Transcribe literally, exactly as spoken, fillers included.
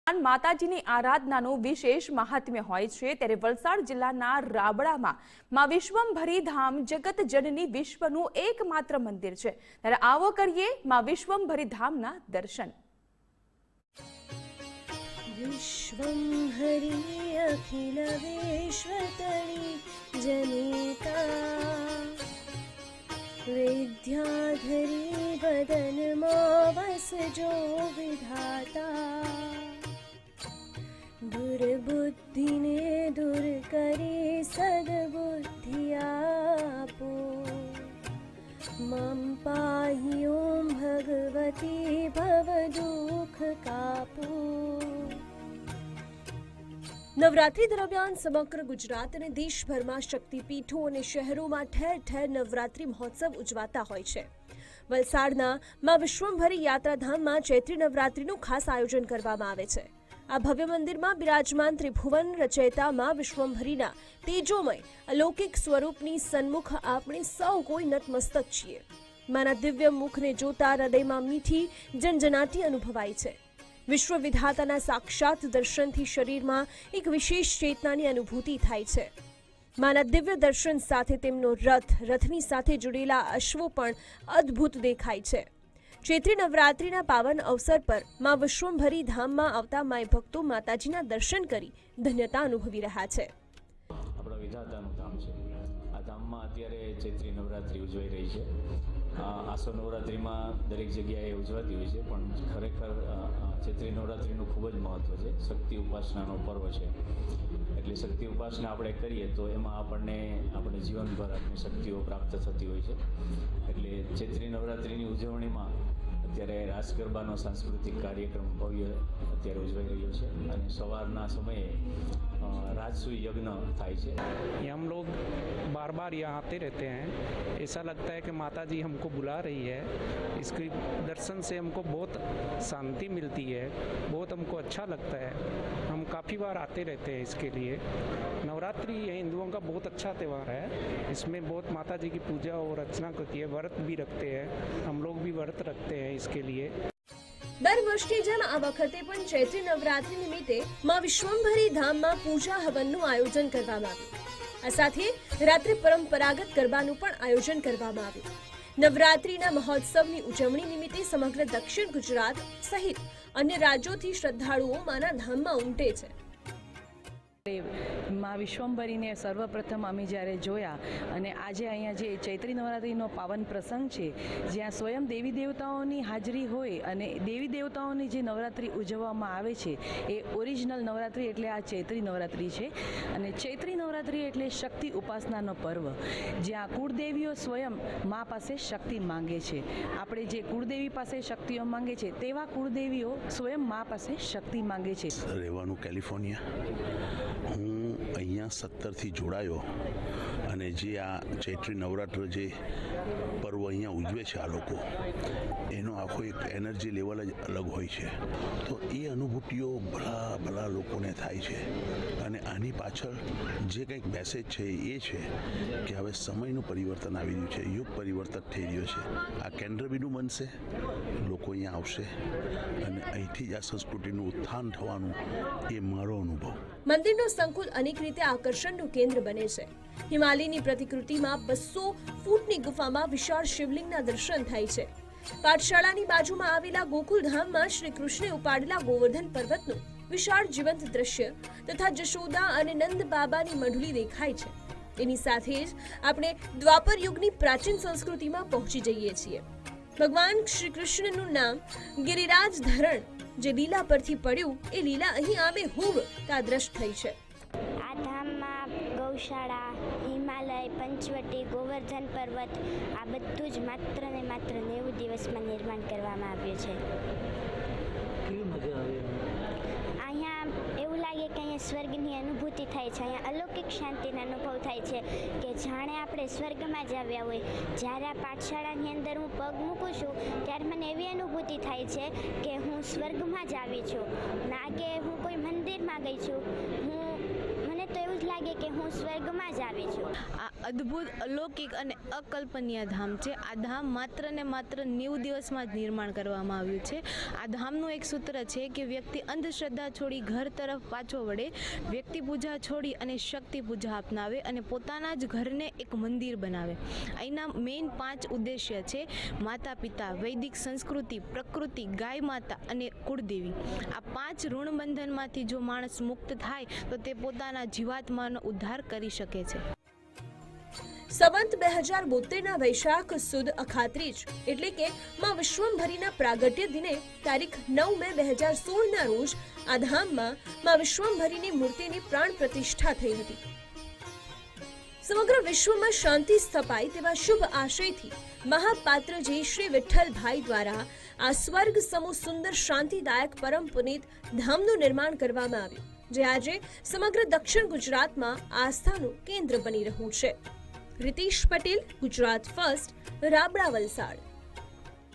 માતાજીની આરાધનાનું વિશેષ મહાત્મ્ય હોય છે, ત્યારે વલસાડ જિલ્લાના રાબડામાં માં વિશ્વંભરી ધામ જગત જનની વિશ્વનું એકમાત્ર મંદિર છે। ત્યારે આવો કરીએ માં વિશ્વંભરી ધામના દર્શન। विश्वंभरी अखिल विश्वतरी जनिता विद्याधरी बदन वसजो विधाता दुर्बुद्धि ने दूर करे सद्बुद्धि आपो मम पाहि ओम भगवती भव दुख कापो। नवरात्रि दरमियान समग्र गुजरात અને દેશભરમાં શક્તિપીઠો અને શહેરોમાં ઠેર ઠેર નવરાત્રિ મહોત્સવ ઉજવાતા હોય છે। વલસાડના માં વિશ્વંભરી યાત્રાધામમાં ચૈત્રી નવરાત્રિનું ખાસ આયોજન કરવામાં આવે છે। આ ભવ્ય મંદિરમાં બિરાજમાન ત્રિભુવન રચયિતા માં વિશ્વંભરીના તેજોમય અલૌકિક સ્વરૂપની સન્મુખ આપણે સૌ કોઈ નતમસ્તક છીએ। માના દિવ્ય મુખને જોતા હૃદયમાં મીઠી જનજનાટી અનુભવાય છે। વિશ્વ વિધાતાના સાક્ષાત દર્શનથી શરીરમાં એક વિશેષ ચેતનાની અનુભૂતિ થાય છે। માના દિવ્ય દર્શન સાથે તેમનો રથ રથની સાથે જોડેલા અશ્વો પણ અદ્ભુત દેખાય છે। ચૈત્રી નવરાત્રિના પાવન અવસર પર માં વિશ્વંભરી ધામમાં આવતા માય ભક્તો માતાજીના દર્શન કરી ધન્યતા અનુભવી રહ્યા છે। આપણા વિધાતાનું ધામ છે। આ ધામમાં અત્યારે ચૈત્રી નવરાત્રિ ઉજવાઈ રહી છે। આસો નવરાત્રિમાં દરેક જગ્યાએ ઉજવાતી હોય છે, પણ ખરેખર ચૈત્રી નવરાત્રિનું ખૂબ જ મહત્ત્વ છે। શક્તિ ઉપાસનાનો પર્વ છે, એટલે શક્તિ ઉપાસના આપણે કરીએ તો એમાં આપણને આપણે જીવનભર આપણી શક્તિઓ પ્રાપ્ત થતી હોય છે। એટલે ચૈત્રી નવરાત્રિની ઉજવણીમાં અત્યારે રાસ ગરબાનો સાંસ્કૃતિક કાર્યક્રમ ભવ્ય અત્યારે ઉજવાઈ રહ્યો છે, અને સવારના સમયે राजसूय यज्ञ थाय छे। हम लोग बार बार यहाँ आते रहते हैं। ऐसा लगता है कि माता जी हमको बुला रही है। इसके दर्शन से हमको बहुत शांति मिलती है, बहुत हमको अच्छा लगता है। हम काफ़ी बार आते रहते हैं इसके लिए। नवरात्रि हिंदुओं का बहुत अच्छा त्यौहार है। इसमें बहुत माता जी की पूजा और अर्चना करती है, व्रत भी रखते हैं। हम लोग भी व्रत रखते हैं इसके लिए। દર વર્ષની જેમ આ વખતે પણ ચૈત્રી નવરાત્રિ નિમિત્તે માં વિશ્વંભરી ધામમાં પૂજા હવનનું આયોજન કરવામાં આવ્યું। આ સાથે રાત્રે પરંપરાગત ગરબાનું પણ આયોજન કરવામાં આવ્યું। નવરાત્રિના મહોત્સવની ઉજવણી નિમિત્તે સમગ્ર દક્ષિણ ગુજરાત સહિત અન્ય રાજ્યોથી શ્રદ્ધાળુઓ માના ધામમાં ઉમટે છે। માં વિશ્વંભરીને સર્વપ્રથમ અમે જ્યારે જોયા અને આજે અહીંયા જે ચૈત્રી નવરાત્રિનો પાવન પ્રસંગ છે, જ્યાં સ્વયં દેવી દેવતાઓની હાજરી હોય અને દેવી દેવતાઓની જે નવરાત્રિ ઉજવવામાં આવે છે એ ઓરિજિનલ નવરાત્રિ એટલે આ ચૈત્રી નવરાત્રિ છે। અને ચૈત્રી નવરાત્રિ એટલે શક્તિ ઉપાસનાનો પર્વ, જ્યાં કુળદેવીઓ સ્વયં મા પાસે શક્તિ માંગે છે। આપણે જે કુળદેવી પાસે શક્તિઓ માંગે છે તેવા કુળદેવીઓ સ્વયં મા પાસે શક્તિ માંગે છે। રહેવાનું કેલિફોર્નિયા, હું અહીંયા સત્તરથી જોડાયો અને જે આ ચૈત્રી નવરાત્ર જે પર્વ અહીંયા ઉજવે છે આ લોકો, એનો આખો એક એનર્જી લેવલ જ અલગ હોય છે। તો એ અનુભૂતિઓ ભલા ભલા લોકોને થાય છે, અને આની પાછળ જે કંઈક મેસેજ છે એ છે કે હવે સમયનું પરિવર્તન આવી રહ્યું છે, યુગ પરિવર્તન થઈ રહ્યો છે। આ કેન્દ્રબિંદુ બનશે, લોકો અહીંયા આવશે અને અહીંથી જ આ સંસ્કૃતિનું ઉત્થાન થવાનું એ મારો અનુભવ। મંદિરનો સંકુલ અનેક રીતે આકર્ષણનું કેન્દ્ર બને છે। હિમાલયની પ્રતિકૃતિમાં બસો ફૂટની ગુફામાં વિશાળ શિવલિંગના દર્શન થાય છે। પાઠશાળાની બાજુમાં આવેલા ગોકુલધામમાં શ્રી કૃષ્ણે ઉપાડેલા ગોવર્ધન પર્વતનું વિશાળ જીવંત દ્રશ્ય તથા જશોદા અને નંદ બાબાની મંડળી દેખાય છે। તેની સાથે જ આપણે દ્વાપર યુગની પ્રાચીન સંસ્કૃતિમાં પહોંચી જઈએ છીએ। ભગવાન શ્રી કૃષ્ણનું નામ ગિરિરાજ ધરણ જે લીલા પરથી પડ્યું એ લીલા અહીં આમે હૂબ તાદ્રશ થઈ છે। આ ધામમાં ગૌશાળા, હિમાલય, પંચવટી, ગોવર્ધન પર્વત આ બધું જ માત્ર ને માત્ર નેવું દિવસમાં નિર્માણ કરવામાં આવ્યું છે। અહીંયા એવું લાગે કે અહીંયા સ્વર્ગની અનુભૂતિ થાય છે। અહીંયા અલૌકિક શાંતિનો અનુભવ થાય છે કે જાણે આપણે સ્વર્ગમાં જ આવ્યા હોય। જ્યારે આ પાઠશાળાની અંદર હું પગ મૂકું છું ત્યારે મને એવી અનુભૂતિ થાય છે કે હું સ્વર્ગમાં જ આવી છું, ના કે હું કોઈ મંદિરમાં ગઈ છું। હું મને તો એવું જ લાગે કે હું સ્વર્ગમાં જ આવી છું। આ અદ્ભુત, અલૌકિક અને અકલ્પનીય ધામ છે. આ ધામ માત્ર ને માત્ર નેવું દિવસમાં જ નિર્માણ કરવામાં આવ્યું છે. આ ધામનું એક સૂત્ર છે કે વ્યક્તિ અંધશ્રદ્ધા છોડી ઘર તરફ પાછો વળે, વ્યક્તિ પૂજા છોડી અને શક્તિ પૂજા અપનાવે અને પોતાના જ ઘરને એક મંદિર બનાવે. અહીંના મેઇન પાંચ ઉદ્દેશ્ય છે: માતા પિતા, વૈદિક સંસ્કૃતિ, પ્રકૃતિ, ગાય માતા અને કુળદેવી. આ પાંચ ઋણબંધનમાંથી જો માણસ મુક્ત થાય તો તે પોતાના જીવાત્માનો ઉદ્ધાર કરી શકે છે. સંવત બે હજાર બોતેરના વૈશાખ સુદ અખાત્રીજ એટલે કે માં વિશ્વમભરીના પ્રાગટ્ય દિને તારીખ નવ મે બે હજાર સોળના રોજ આ ધામમાં માં વિશ્વમભરીની મૂર્તિની પ્રાણ પ્રતિષ્ઠા થઈ હતી. સમગ્ર વિશ્વમાં શાંતિ સ્થપાય તેવા શુભ આશયથી મહાપાત્રજી શ્રી વિઠ્ઠલભાઈ દ્વારા આ સ્વર્ગ સમૂહ સુંદર શાંતિદાયક પરમ પુનિત ધામનું નિર્માણ કરવામાં આવ્યું, જે આજે સમગ્ર દક્ષિણ ગુજરાતમાં આસ્થાનું કેન્દ્ર બની રહ્યું છે. રિતેશ પટેલ, ગુજરાત ફર્સ્ટ, રાબડા, વલસાડ.